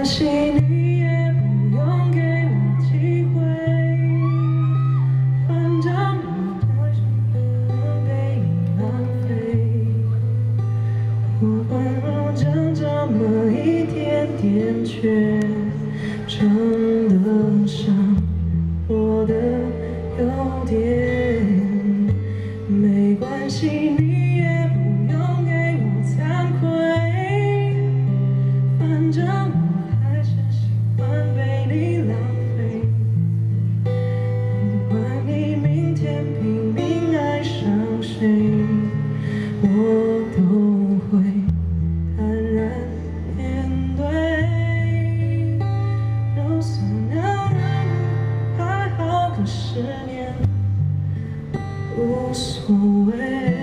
关系，你也不用给我机会，反正我还是不能被你浪费。不管我就这么一点点，却称得上我的优点。没关系，你也不用给我惭愧，反正我还是喜欢被你浪费。不管你明天拼命爱上谁，我都会坦然面对。就算要让你还好个10年，无所谓。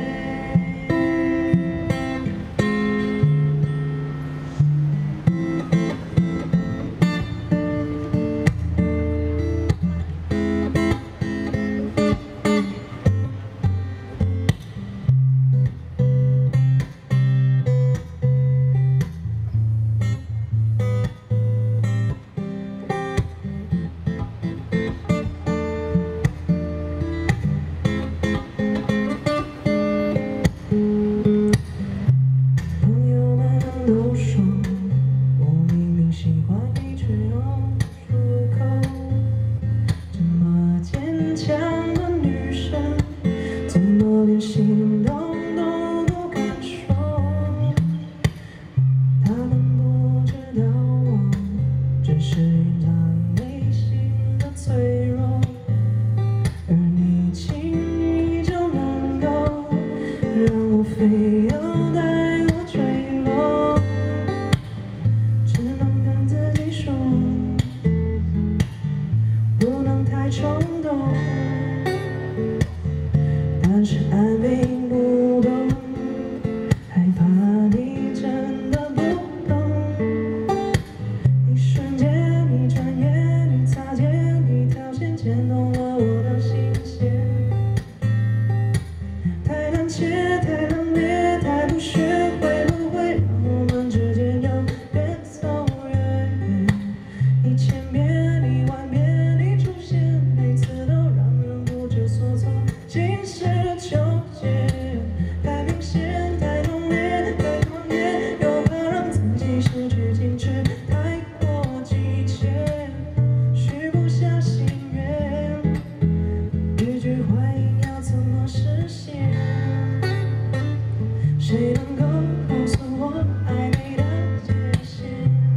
都说我明明喜欢你，却用出口。这么坚强的女生，怎么连心动都不敢说？他们不知道我只是隐藏内心的脆弱，而你轻易就能够让我飞扬。冲动，但是爱并不懂，害怕你真的不懂。一瞬间，一转眼，你擦肩，一条线牵动了我的心弦。太胆怯，太冷冽，太不学会不会让我们之间又越走越远。1000遍，1万遍。心事的纠结，太明显，太浓烈，太狂野，又怕让自己失去矜持，太过急切，许不下心愿，欲拒还迎要怎么实现？谁能够告诉我暧昧的界限？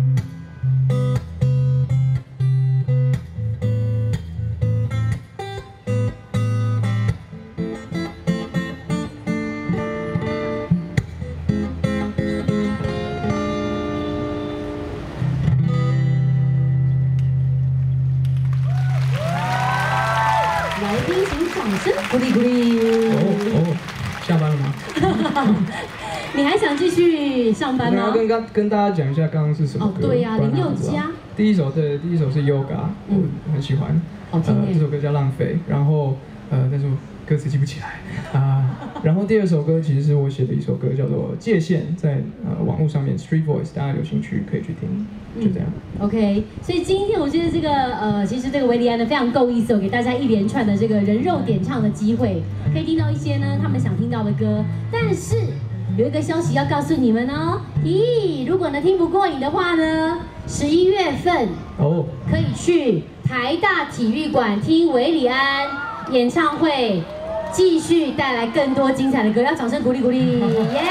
来宾请掌声鼓励鼓励。 下班了吗？ 你还想继续上班吗？ 我要跟大家讲一下刚刚是什么歌。 对呀，林宥嘉。 第一首是 Yoga， 我很喜欢。 好听耶。 这首歌叫《浪费》，然后但是我歌词记不起来啊。然后第2首歌其实是我写的一首歌，叫做《界限》，在网络上面 Street Voice， 大家有兴趣可以去听。就这样。 OK， 所以今天我觉得这个其实这个维里安呢非常够意思，我给大家一连串的这个人肉点唱的机会，可以听到一些呢他们想听到的歌。但是有一个消息要告诉你们哦，如果呢听不过瘾的话呢，11月份可以去台大体育馆听维里安演唱会，继续带来更多精彩的歌，要掌声鼓励鼓励，耶！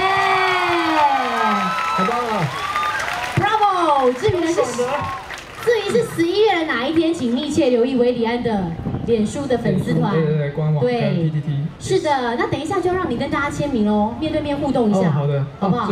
太棒了！ 至于是11月的哪一天，请密切留意维里安的脸书的粉丝团， 对，官网，对 PTT。 是的，那等一下就让你跟大家签名哦，面对面互动一下， 好的， 好不好？